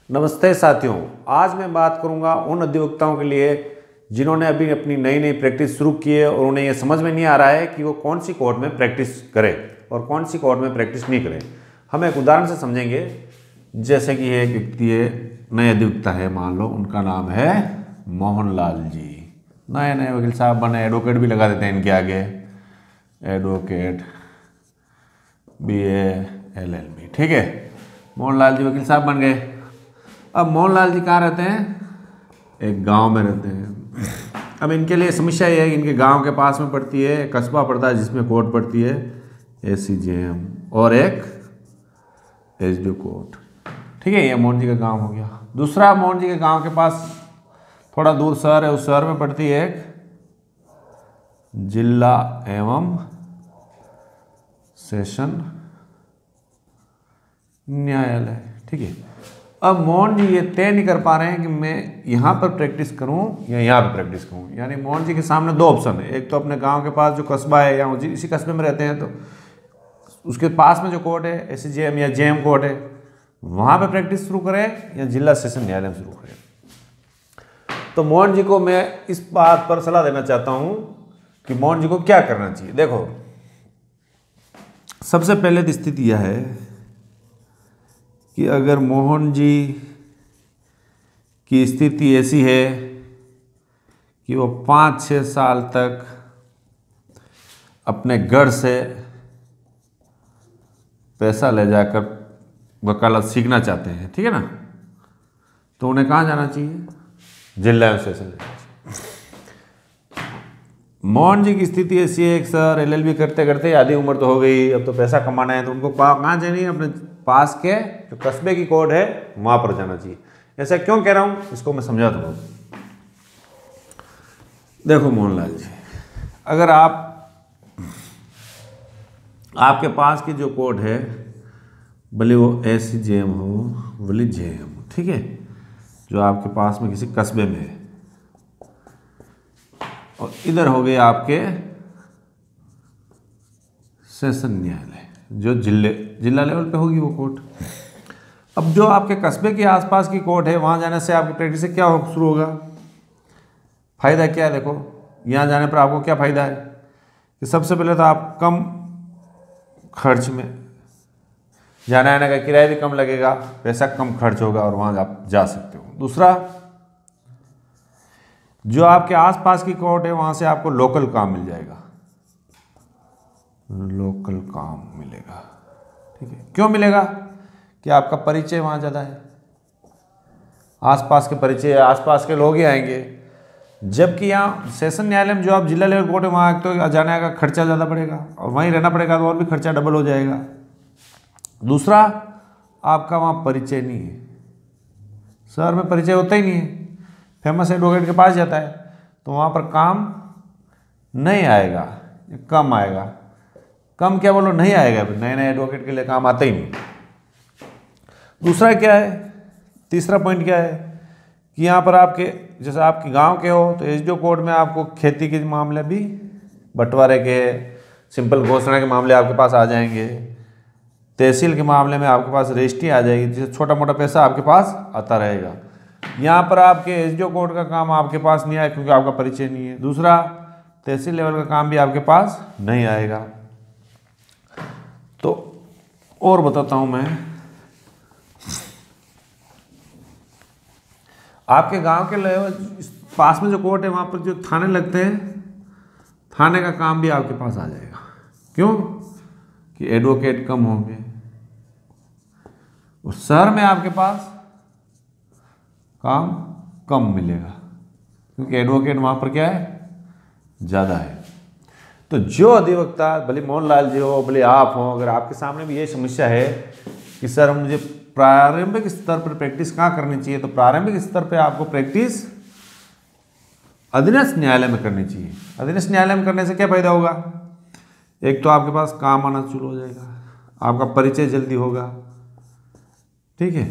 नमस्ते साथियों, आज मैं बात करूंगा उन अधिवक्ताओं के लिए जिन्होंने अभी अपनी नई नई प्रैक्टिस शुरू की है और उन्हें यह समझ में नहीं आ रहा है कि वो कौन सी कोर्ट में प्रैक्टिस करे और कौन सी कोर्ट में प्रैक्टिस नहीं करे। हम एक उदाहरण से समझेंगे। जैसे कि एक व्यक्ति है, नए अधिवक्ता है, मान लो उनका नाम है मोहनलाल जी। नए नए वकील साहब बने, एडवोकेट भी लगा देते हैं इनके आगे, एडवोकेट BA LLB। ठीक है, मोहनलाल जी वकील साहब बन गए। अब मोहनलाल जी कहाँ रहते हैं? एक गांव में रहते हैं। अब इनके लिए समस्या ये है कि इनके गांव के पास में पड़ती है, कस्बा पड़ता है जिसमें कोर्ट पड़ती है ACJM और एक SDO कोर्ट। ठीक है, ये मोहन जी का गांव हो गया। दूसरा, मोहन जी के गांव के पास थोड़ा दूर शहर है, उस शहर में पड़ती है एक जिला एवं सेशन न्यायालय। ठीक है, अब मोहन जी ये तय नहीं कर पा रहे हैं कि मैं यहाँ पर प्रैक्टिस करूँ या यहाँ पर प्रैक्टिस करूँ। यानी मोहन जी के सामने दो ऑप्शन है, एक तो अपने गांव के पास जो कस्बा है या इसी कस्बे में रहते हैं तो उसके पास में जो कोर्ट है ACJM या JM कोर्ट है वहाँ पे प्रैक्टिस शुरू करें या जिला सेशन न्यायालय में शुरू करें। तो मोहन जी को मैं इस बात पर सलाह देना चाहता हूँ कि मोहन जी को क्या करना चाहिए। देखो, सबसे पहले तो स्थिति यह है कि अगर मोहन जी की स्थिति ऐसी है कि वो 5-6 साल तक अपने घर से पैसा ले जाकर वकालत सीखना चाहते हैं, ठीक है ना, तो उन्हें कहाँ जाना चाहिए? जिला एवं सेशन जाना चाहिए। मोहन जी की स्थिति ऐसी है कि सर LLB करते करते आधी उम्र तो हो गई, अब तो पैसा कमाना है, तो उनको कहाँ जानी है? अपने पास के जो कस्बे की कोर्ट है वहां पर जाना चाहिए। ऐसा क्यों कह रहा हूं, इसको मैं समझा दूंगा। देखो मोहनलाल जी, अगर आपके पास की जो कोर्ट है, भले वो ACJM हो भले JM हो, ठीक है, जो आपके पास में किसी कस्बे में है, और इधर हो गए आपके सेशन न्यायालय जो जिला लेवल पे होगी वो कोर्ट। अब जो आपके कस्बे के आसपास की कोर्ट है वहाँ जाने से आपकी प्रैक्टिस से क्या शुरू होगा? फ़ायदा क्या है? देखो, यहाँ जाने पर आपको क्या फ़ायदा है कि सबसे पहले तो आप कम खर्च में, जाने आने का किराया भी कम लगेगा, पैसा कम खर्च होगा और वहाँ आप जा सकते हो। दूसरा, जो आपके आसपास की कोर्ट है वहाँ से आपको लोकल काम मिल जाएगा, लोकल काम मिलेगा। ठीक है, क्यों मिलेगा? कि आपका परिचय वहाँ ज़्यादा है, आसपास के परिचय, आसपास के लोग ही आएंगे। जबकि यहाँ सेशन न्यायालय में जो आप जिला लेवल कोर्ट है वहाँ तो जाने का खर्चा ज़्यादा पड़ेगा और वहीं रहना पड़ेगा तो और भी खर्चा डबल हो जाएगा। दूसरा, आपका वहाँ परिचय नहीं है, शहर में परिचय होता ही नहीं है, फेमस एडवोकेट के पास जाता है तो वहाँ पर काम नहीं आएगा, कम आएगा। कम क्या बोलो, नहीं आएगा, नए नए एडवोकेट के लिए काम आता ही नहीं। दूसरा क्या है, तीसरा पॉइंट क्या है कि यहाँ पर आपके, जैसे आपके गांव के हो तो SDO कोर्ट में आपको खेती के मामले भी, बंटवारे के, सिंपल घोषणा के मामले आपके पास आ जाएंगे, तहसील के मामले में आपके पास रजिस्ट्री आ जाएगी, जिससे छोटा मोटा पैसा आपके पास आता रहेगा। यहाँ पर आपके SDO कोर्ट का काम आपके पास नहीं आएगा क्योंकि आपका परिचय नहीं है। दूसरा, तहसील लेवल का काम भी आपके पास नहीं आएगा। तो और बताता हूं मैं, आपके गांव के लेवल पास में जो कोर्ट है वहां पर जो थाने लगते हैं, थाने का काम भी आपके पास आ जाएगा। क्यों? कि एडवोकेट कम होंगे। उस शहर में आपके पास काम कम मिलेगा क्योंकि एडवोकेट वहां पर क्या है, ज़्यादा है। तो जो अधिवक्ता, भले मोहनलाल जी हो भले आप हो, अगर आपके सामने भी ये समस्या है कि सर मुझे प्रारंभिक स्तर पर प्रैक्टिस कहाँ करनी चाहिए, तो प्रारंभिक स्तर पर आपको प्रैक्टिस अधीनस्थ न्यायालय में करनी चाहिए। अधीनस्थ न्यायालय में करने से क्या फायदा होगा? एक तो आपके पास काम आना शुरू हो जाएगा, आपका परिचय जल्दी होगा, ठीक है,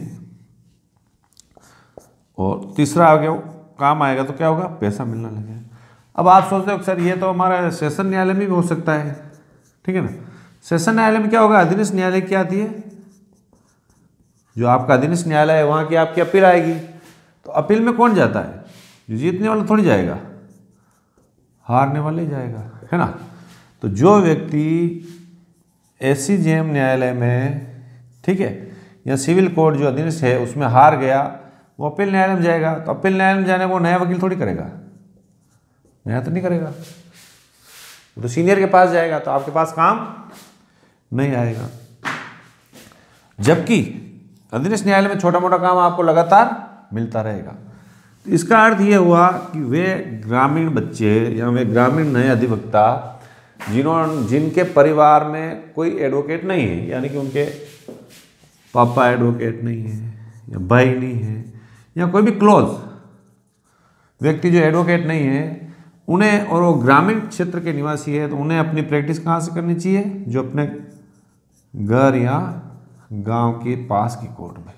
और तीसरा आगे काम आएगा तो क्या होगा? पैसा मिलना लगेगा। अब आप सोचते हो सर ये तो हमारा सेशन न्यायालय में भी हो सकता है, ठीक है ना। सेशन न्यायालय में क्या होगा? अधीनस्थ न्यायालय क्या आती है? जो आपका अधीनस्थ न्यायालय है वहाँ की आपकी अपील आएगी। तो अपील में कौन जाता है? जो जीतने वाला थोड़ी जाएगा, हारने वाला ही जाएगा, है ना। तो जो व्यक्ति एससीजेएम न्यायालय में, ठीक है, या सिविल कोर्ट जो अधीनस्थ है उसमें हार गया, वो अपील न्यायालय में जाएगा। तो अपील न्यायालय में जाने को नया वकील थोड़ी करेगा, नया तो नहीं करेगा, तो सीनियर के पास जाएगा, तो आपके पास काम नहीं आएगा। जबकि अधीनस्थ न्यायालय में छोटा मोटा काम आपको लगातार मिलता रहेगा। तो इसका अर्थ ये हुआ कि वे ग्रामीण बच्चे या वे ग्रामीण नए अधिवक्ता जिनके परिवार में कोई एडवोकेट नहीं है, यानी कि उनके पापा एडवोकेट नहीं है या भाई नहीं है या कोई भी क्लोज व्यक्ति जो एडवोकेट नहीं है, उन्हें, और वो ग्रामीण क्षेत्र के निवासी है, तो उन्हें अपनी प्रैक्टिस कहाँ से करनी चाहिए? जो अपने घर या गांव के पास की कोर्ट में।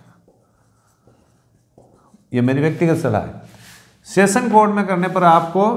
ये मेरी व्यक्तिगत सलाह है। सेशन कोर्ट में करने पर आपको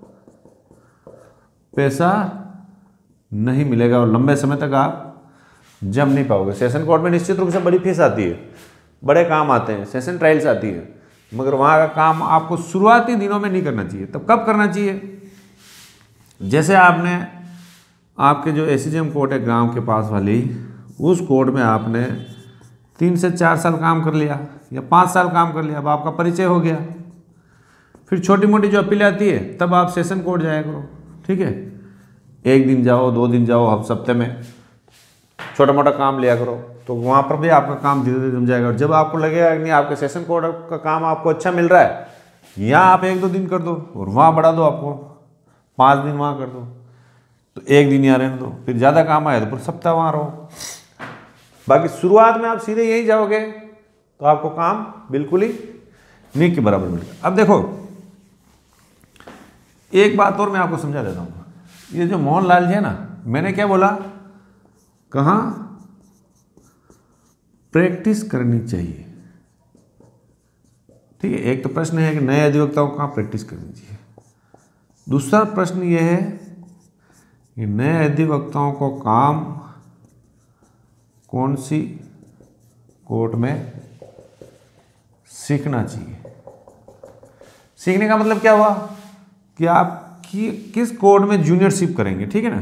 पैसा नहीं मिलेगा और लंबे समय तक आप जम नहीं पाओगे। सेशन कोर्ट में निश्चित रूप से बड़ी फीस आती है, बड़े काम आते हैं, सेशन ट्रायल्स आती है, मगर वहाँ का काम आपको शुरुआती दिनों में नहीं करना चाहिए। तब कब करना चाहिए? जैसे आपने, आपके जो एससीजेएम कोर्ट है गांव के पास वाली, उस कोर्ट में आपने 3 से 4 साल काम कर लिया या 5 साल काम कर लिया, अब आपका परिचय हो गया। फिर छोटी मोटी जो अपील आती है तब आप सेशन कोर्ट जाया करो, ठीक है। 1 दिन जाओ, 2 दिन जाओ, हफ्ते में छोटा मोटा काम लिया करो, तो वहाँ पर भी आपका काम धीरे धीरे जम जाएगा। और जब आपको लगेगा कि नहीं आपके सेशन कोर्ट का काम आपको अच्छा मिल रहा है, यहाँ आप 1-2 दिन कर दो और वहाँ बढ़ा दो, आपको 5 दिन वहाँ कर दो, तो 1 दिन यहाँ रहने दो, फिर ज़्यादा काम आए तो पूरा सप्ताह वहाँ रहो। बाकी शुरुआत में आप सीधे यही जाओगे तो आपको काम बिल्कुल ही नहीं के बराबर मिलेगा। अब देखो, एक बात और मैं आपको समझा देता हूँ। ये जो मोहनलाल जी है ना, मैंने क्या बोला, कहाँ प्रैक्टिस करनी चाहिए, ठीक है। एक तो प्रश्न है कि नए अधिवक्ताओं को कहाँ प्रैक्टिस करनी चाहिए। दूसरा प्रश्न ये है कि नए अधिवक्ताओं को काम कौन सी कोर्ट में सीखना चाहिए। सीखने का मतलब क्या हुआ कि आप किस कोर्ट में जूनियरशिप करेंगे, ठीक है ना,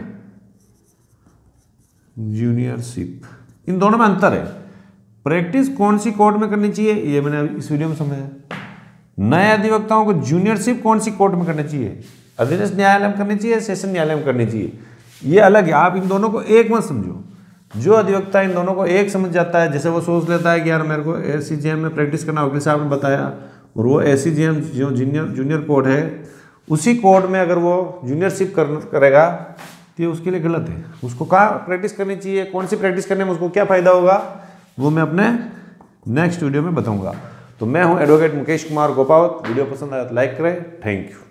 जूनियरशिप, इन दोनों में अंतर है। प्रैक्टिस कौन सी कोर्ट में करनी चाहिए ये मैंने इस वीडियो में समझाया। नए अधिवक्ताओं को जूनियरशिप कौन सी कोर्ट में करनी चाहिए, अधीनस्थ न्यायालय में करनी चाहिए, सेशन न्यायालय में करनी चाहिए, ये अलग है। आप इन दोनों को एक मत समझो। जो अधिवक्ता इन दोनों को एक समझ जाता है, जैसे वो सोच लेता है कि यार मेरे को एससीजेएम में प्रैक्टिस करना, वकील साहब ने बताया, और वो एससीजेएम जो जूनियर कोर्ट है उसी कोर्ट में अगर वो जूनियरशिप करेगा तो ये उसके लिए गलत है। उसको कहाँ प्रैक्टिस करनी चाहिए, कौन सी प्रैक्टिस करने में उसको क्या फ़ायदा होगा, वो मैं अपने नेक्स्ट वीडियो में बताऊँगा। तो मैं हूँ एडवोकेट मुकेश कुमार गोपावत। वीडियो पसंद आया तो लाइक करें। Thank you.